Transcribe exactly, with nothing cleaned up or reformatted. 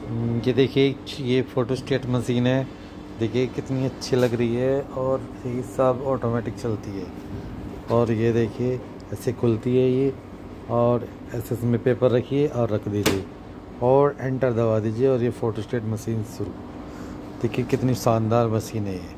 हम्म, ये देखिए, ये फ़ोटो स्टेट मशीन है। देखिए कितनी अच्छी लग रही है और ये सब ऑटोमेटिक चलती है। और ये देखिए ऐसे खुलती है ये, और ऐसे इसमें पेपर रखिए और रख दीजिए और एंटर दबा दीजिए और ये फ़ोटो स्टेट मशीन शुरू। देखिए कितनी शानदार मशीन है ये।